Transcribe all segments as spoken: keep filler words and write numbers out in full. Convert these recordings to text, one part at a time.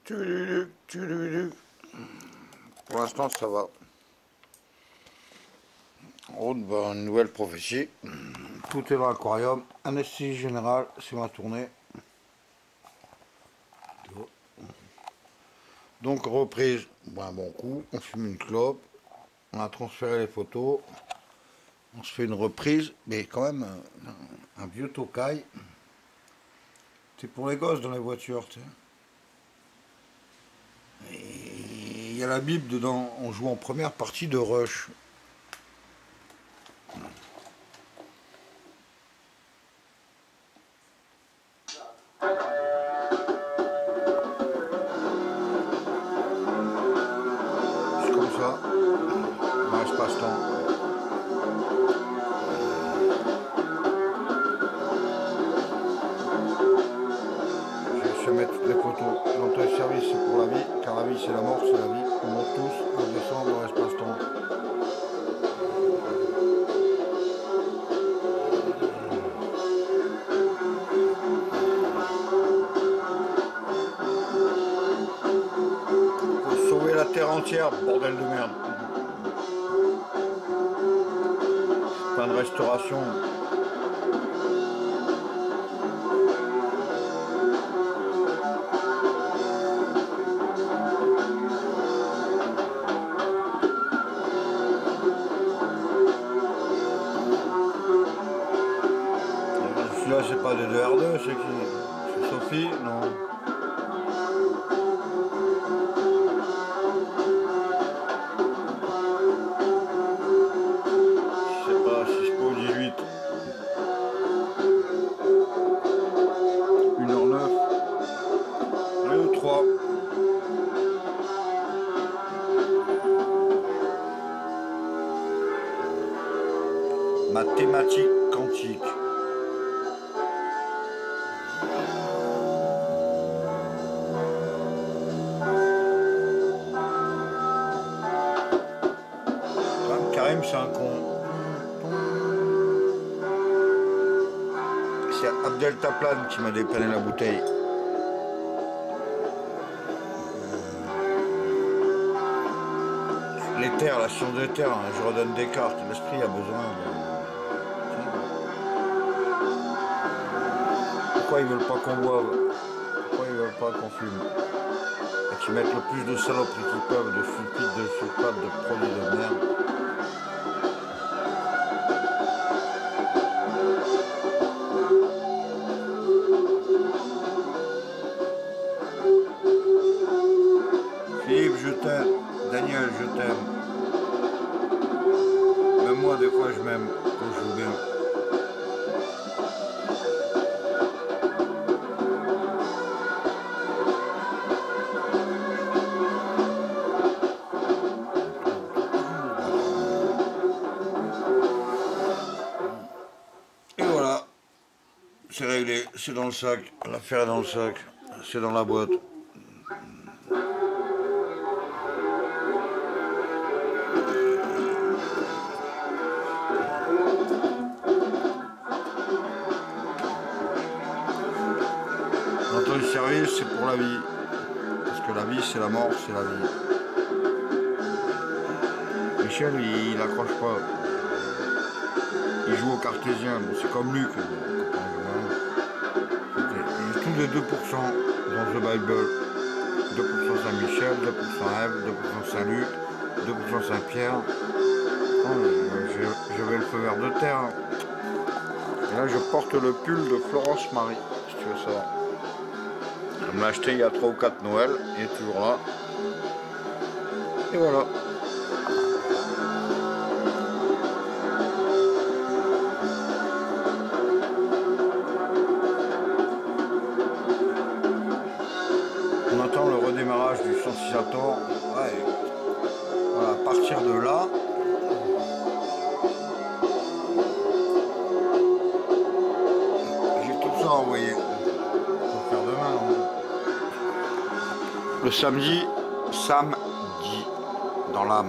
Tududuc, tududuc. Pour l'instant, ça va. Route vers une nouvelle prophétie. Tout est dans l'aquarium. Anesthésie générale, c'est ma tournée. Donc reprise, un bon coup, on fume une clope, on a transféré les photos, on se fait une reprise, mais quand même un, un vieux Tokai. C'est pour les gosses dans les voitures, tu sais. Et il y a la Bible dedans, on joue en première partie de Rush. C'est comme ça, dans l'espace-temps. Je vais mettre toutes les photos. L'auto-service c'est pour la vie, car la vie c'est la mort, c'est la vie. On monte tous, on descend dans l'espace-temps. Faut sauver la terre entière, bordel de merde. Fin de restauration. Celui-là c'est pas des deux R deux, c'est qui? C'est Sophie? Non. Je sais pas si c'est pas au dix-huit. une heure neuf. deux, trois. Mathématiques quantiques. Karim, c'est un con. C'est Abdel Taplan qui m'a dépanné la bouteille. Les terres, la science des terres, hein, je redonne Descartes. L'esprit a besoin de... Pourquoi ils veulent pas qu'on boive? Pourquoi ils veulent pas qu'on fume? Et qu'ils mettent le plus de saloperies qu'ils peuvent, de sulfite, de sulfate, de produits de merde. Philippe, je t'aime. Daniel, je t'aime. Même moi, des fois, je m'aime quand je joue bien. Et voilà. C'est réglé. C'est dans le sac. L'affaire est dans le sac. C'est dans la boîte. Le service c'est pour la vie, parce que la vie c'est la mort, c'est la vie. Michel il, il accroche pas, il joue au cartésien, bon, c'est comme Luc, il est tout de deux pour cent dans The Bible, deux pour cent Saint-Michel, deux pour cent Ève, deux pour cent Saint-Luc, deux pour cent Saint-Pierre. Je, je vais le feu vert de terre. Et là je porte le pull de Florence Marie, si tu veux savoir. Elle m'a acheté il y a trois ou quatre Noël, il est toujours là. Et voilà. On attend le redémarrage du Sensisator. Ouais. Voilà, à partir de là. J'ai tout ça envoyé. Faut faire demain, non? Le samedi, samedi, dans l'âme.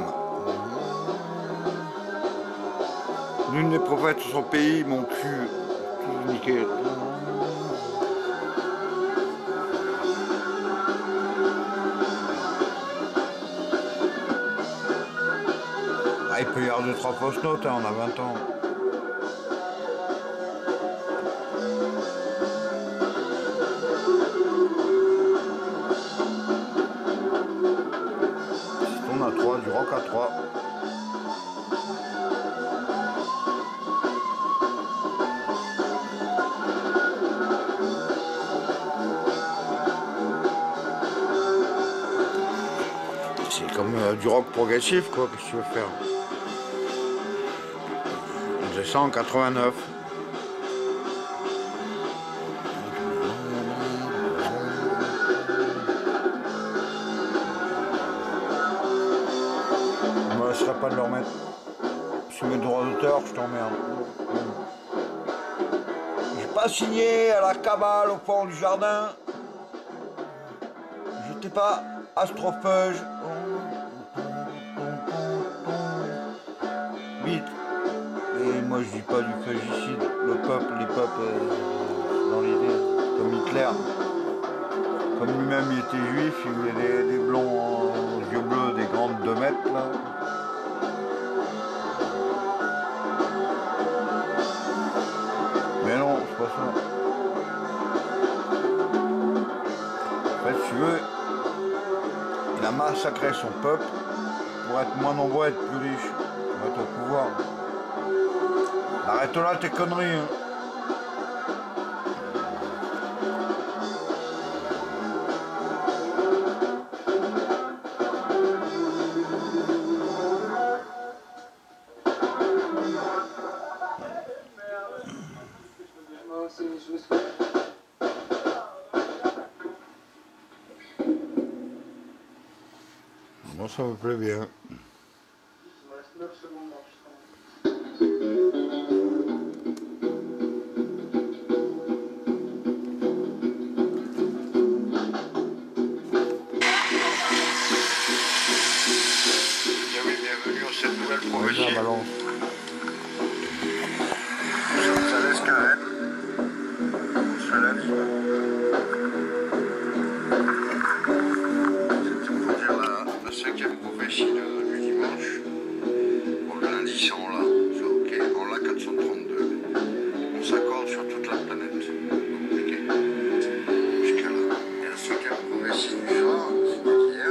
L'une des prophètes de son pays, mon cul, tout niqué. Ah, il peut y avoir deux trois fausses notes, hein, on a vingt ans. On a trois, du rock à trois. C'est comme euh, du rock progressif, quoi, qu'est-ce que tu veux faire? On faisait ça en quatre-vingt-neuf. On ne laisserait pas de le remettre. Sur mes droits d'auteur, je t'emmerde. J'ai pas signé à la cabale au fond du jardin. J'étais pas astropheuge. Vite. Et moi je dis pas du fégicide. Le peuple, les peuples, euh, dans l'idée, comme Hitler. Comme lui-même il était juif, il voulait des, des blonds aux yeux bleus, des grandes deux mètres là. Mais non, c'est pas ça. En fait, si tu veux, il a massacré son peuple pour être moins nombreux et être plus riche, pour être au pouvoir. Arrête là tes conneries, hein. Moi ça me plaît bien. Bienvenue à cette nouvelle profession. La balance. Ça laisse Karen. On se lève. C'est pour dire la, la cinquième prophétie de, du dimanche. Bon, le lundi, c'est en là. C'est ok. En là, quatre cent trente-deux. On s'accorde sur toute la planète. Compliqué. Jusqu'à là. Et la cinquième prophétie du soir, c'était hier.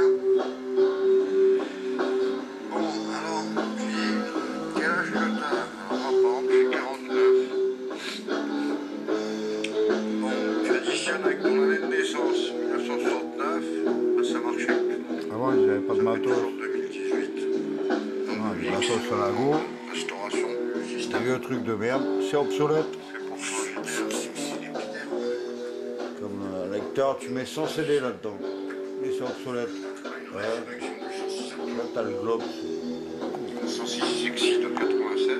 Avec ton année de naissance, mille neuf cent soixante-neuf, ça marchait. Avant, ils n'avaient pas de matos. deux mille dix-huit. Non, les matos à la go. Restauration. C'est un vieux truc de merde. C'est obsolète. Comme un lecteur, tu mets cent C D là-dedans. Mais c'est obsolète. Ouais. Là, t'as le globe. cent six sexy de quatre-vingt-sept.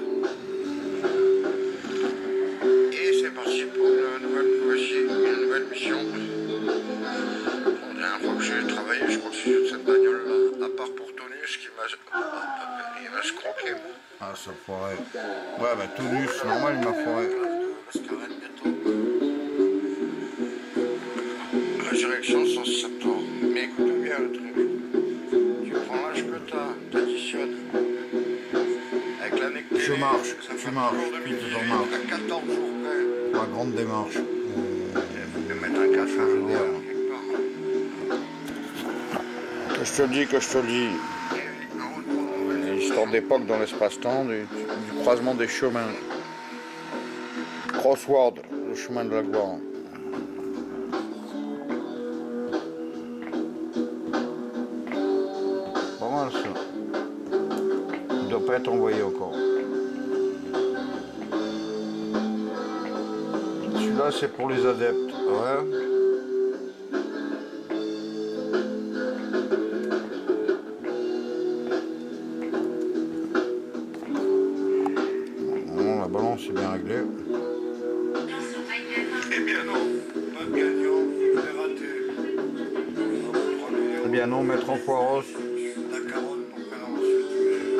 Et c'est parti pour une nouvelle une nouvelle mission. La dernière fois que j'ai travaillé, je crois que c'est sur cette bagnole-là, à part pour Tonus qui m'a... Il va se croquer. Ah, ça foirait. Ouais, bah Tonus, normal, il m'a foiré. Résurrection cent septembre. Mais écoute bien le truc. Tu prends l'âge que t'as, t'additionnes. Avec l'année que t'es... Je marche, je marche, puis tu en marches. À quatorze jours près. Ma grande démarche. Il faut mettre un café à jour quelque part. Que je te le dis, que je te le dis. Une histoire d'époque dans l'espace-temps, du, du croisement des chemins. Crossword, le chemin de la gloire. Pas mal ça. Il ne doit pas être envoyé encore. Celui-là c'est pour les adeptes. Ouais. Bon, la balance est bien réglée. Eh bien non, pas de gagnant, je l'ai raté. Eh bien non, mettre en poiros. La carotte pour faire ensuite.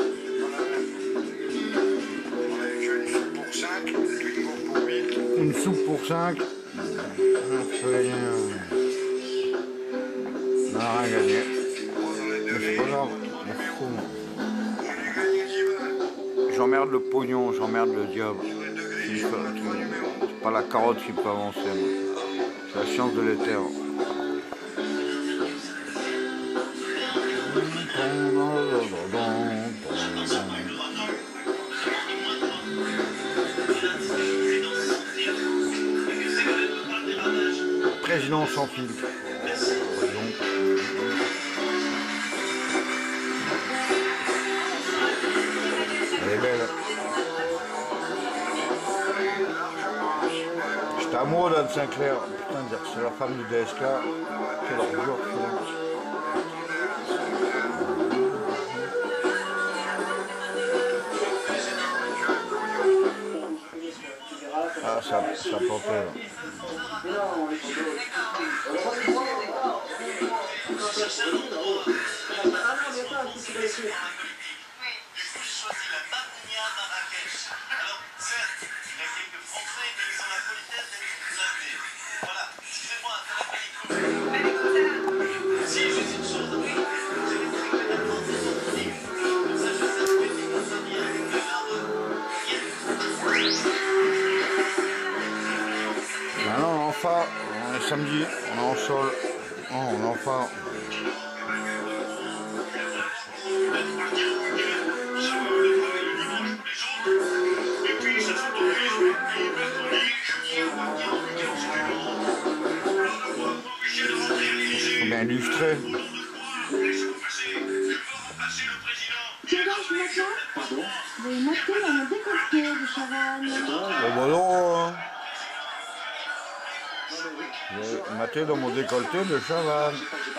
On avait déjà une soupe pour cinq, une soupe pour huit. Une soupe pour cinq. On fait rien. On n'a rien gagné. Mais c'est pas grave, on se fout. j'emmerde le pognon, j'emmerde le diable. C'est pas la carotte qui peut avancer. C'est la science de l'éther. Président sans filtre. Elle est belle. J'étais amoureux d'Anne Sinclair. Putain, dire que c'est la femme du D S K. Quelle ordure. Ah, ça, ça plantait là. Maintenant on est enfin, on est samedi, on est en sol, oh, on est enfin. Bien illustré. Tu regardes maintenant? Pardon? Vous avez maté dans mon décolleté de Chavannes. Oh bah non, hein. J'ai maté dans mon décolleté de Chavannes.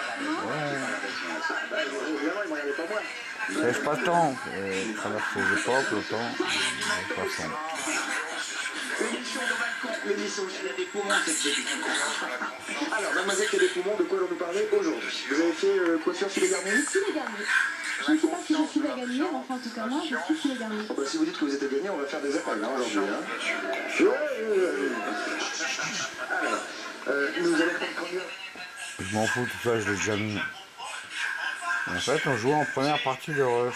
Ouais. Sèche pas le temps. Je traverse les époques, le temps. De toute façon. L'émission de balcon, l'émission où il y a des poumons, c'est alors, mademoiselle qui a des poumons, de quoi allons-nous parler aujourd'hui? Vous avez fait euh, coiffure sous les garnis? Sous les garnis. Je ne sais pas si je suis la gagnée, mais enfin en tout cas moi je suis sous les garnis. Bah, si vous dites que vous êtes la gagnée, on va faire des appels hein, aujourd'hui. Hein. Ouais, ouais, ouais. Alors, euh, nous allons prendre combien? Je m'en fous, tout ça, je l'ai déjà mis. En fait, on jouait en première partie de Rush.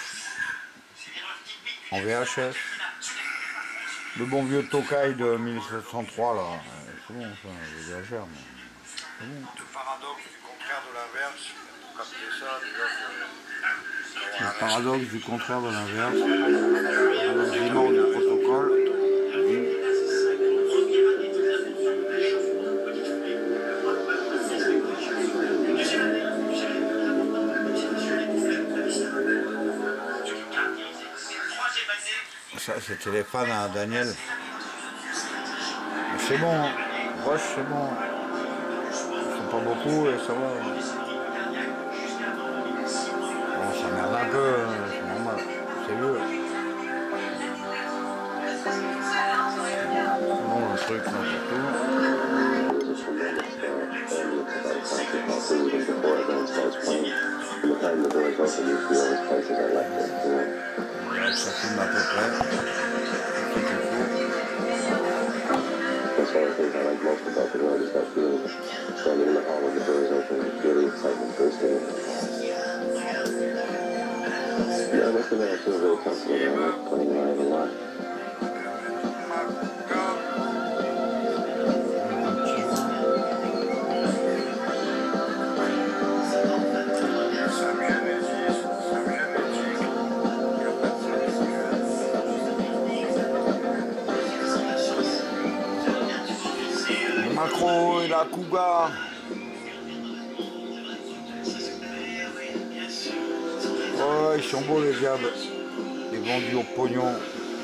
En V H S. Le bon vieux Tokai de mille sept cent trois, là. C'est bon, ça, j'exagère, mais c'est bon. Le paradoxe du contraire de l'inverse, pour capter ça, déjà, le paradoxe du contraire de l'inverse, le régiment du protocole. Ça, c'était les fans à Daniel. C'est bon, hein. Rush, c'est bon. Ils sont pas beaucoup et ça va. Bon, ça merde un peu, c'est normal. C'est vieux. Bon, le truc, là, c'est tout. Ça filme à peu près. That's one of the things I like most about the road is that feeling. Standing in the hall with the doors open, feel the excitement bursting. Yeah, I must admit I feel very comfortable there. I like playing live a lot. Macro et la Cougar. Oh, ils sont beaux les diables. Les vendus au pognon.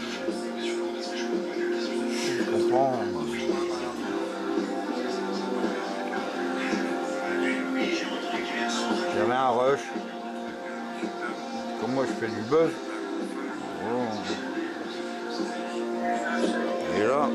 Je comprends. J'avais un rush. Comme moi je fais du buzz. Oh. Et là.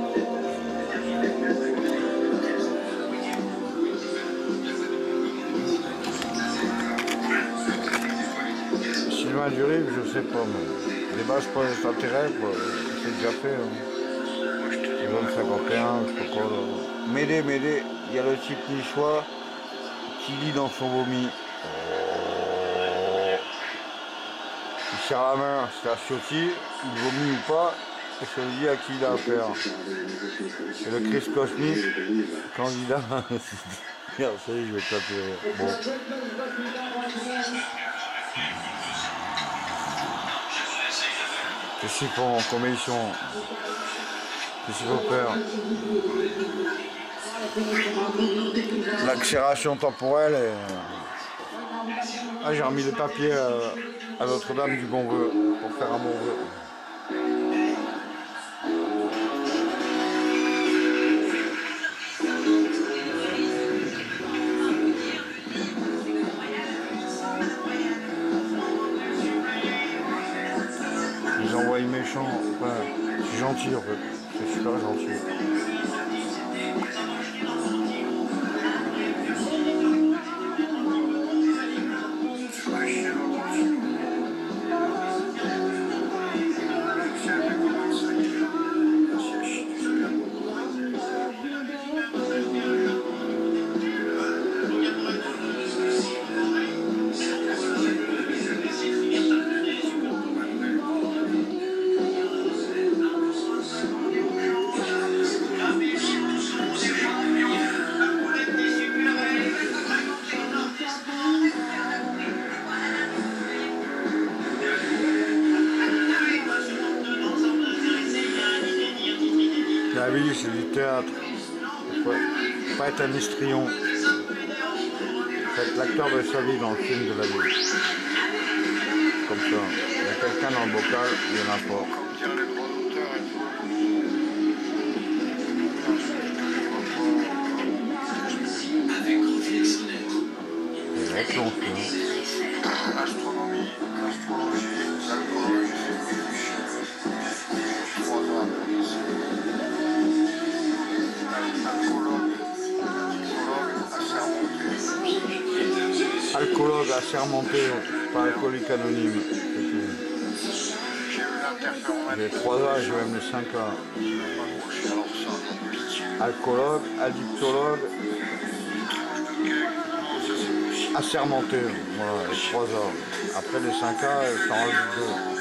Sylvain Durive, je sais pas, mais les bases pour extraterrestres, c'est déjà fait. Hein. Ils veulent cinquante et un, je sais pas quoi. Là. M'aider, m'aider, il y a le type niçois qui lit dans son vomi. Oh. Il serre la main, c'est la Ciotti, il vomit ou pas, et ça lui dit à qui il a affaire. Et le Chris Cosmic, candidat, merde, ça y est, je vais taper. Bon. Qu'est-ce qu'ils font, combien ils sont? Qu'est-ce qu'il faut faire? L'accélération temporelle est... Ah, j'ai remis les papiers à, à Notre-Dame du Bon Vœu pour faire un bon vœu. Ils envoient méchant, enfin, c'est gentil en fait, c'est super gentil. La vie, c'est du théâtre. Il faut pas être un histrion. Faites l'acteur de sa vie dans le film de la vie. Comme ça. Il y a quelqu'un dans le bocal, il y en a pas. Il va être long, ça. Astronomie, astrologie, alcoolologie, trois ans. Alcoologue assermenté, pas alcoolique anonyme. J'ai trois A, j'ai même les cinq A. Alcoologue, addictologue, assermenté, voilà, les trois A. Après les cinq A, ça en rajoute deux.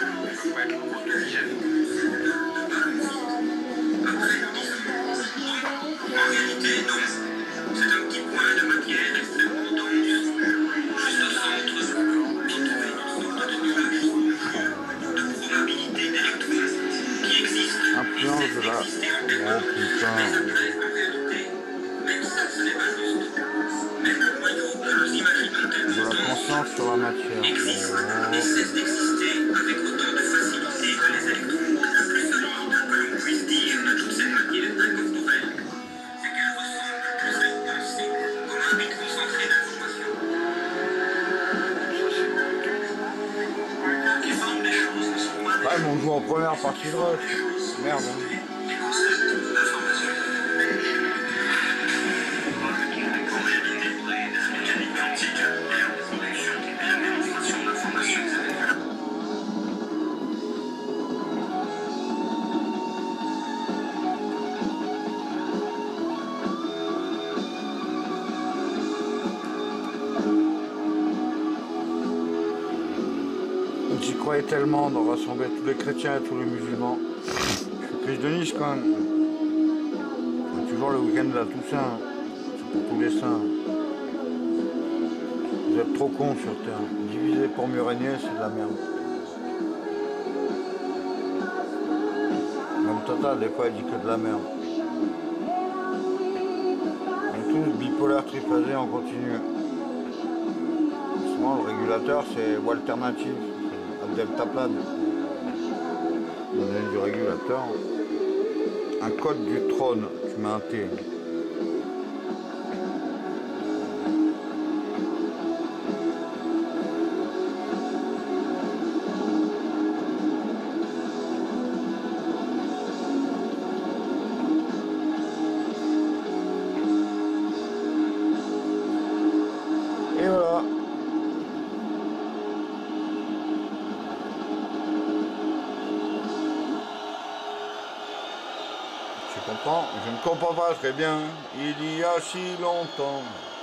C'est un petit point de matière extrêmement dense, juste au centre, pour trouver une sorte de nuage de probabilité d'électrophase qui existe. Influence de la... Oh putain. Même ça, ce n'est pas juste. Même le noyau que nous imaginons tellement De la conscience sur la matière. existe Oh. et cesse d'exister avec autant de facilité que les électrons. Le seul monde que l'on puisse dire de toute cette matière incorporelle, c'est qu'elle ressemble plus à une pensée, comme un bit concentré d'informations. Qui forment les choses ne sont pas des Ouais, mais on joue en première partie de rush. Merde. Hein. des concepts d'information. Pour réalité, la mécanique quantique et la production et la démonstration d'informations élémentaires. J'y croyais tellement de rassembler tous les chrétiens et tous les musulmans. Je suis prise de Nice quand même. C'est toujours le week-end de la Toussaint. C'est pour tous les saints. Vous êtes trop cons sur Terre. Diviser pour mieux régner, c'est de la merde. Même Tata, des fois, elle dit que de la merde. On est tous bipolaires, triphasés, on continue. Souvent, le régulateur, c'est ou alternatif. Deltaplane, on a du régulateur, un code du trône, tu mets un T. Et voilà. Je comprends, je ne comprends pas très bien, il y a si longtemps.